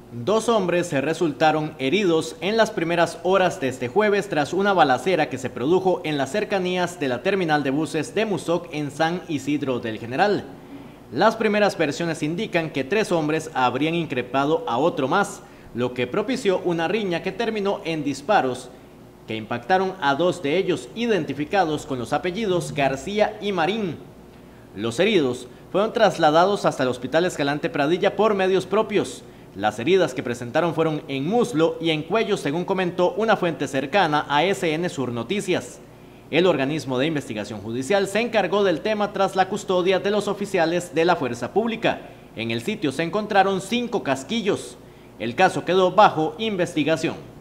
Dos hombres se resultaron heridos en las primeras horas de este jueves tras una balacera que se produjo en las cercanías de la terminal de buses de Musoc en San Isidro del General. Las primeras versiones indican que 3 hombres habrían increpado a otro más, lo que propició una riña que terminó en disparos que impactaron a 2 de ellos, identificados con los apellidos García y Marín. Los heridos fueron trasladados hasta el Hospital Escalante Pradilla por medios propios. Las heridas que presentaron fueron en muslo y en cuello, según comentó una fuente cercana a SN Sur Noticias. El organismo de investigación judicial se encargó del tema tras la custodia de los oficiales de la Fuerza Pública. En el sitio se encontraron 5 casquillos. El caso quedó bajo investigación.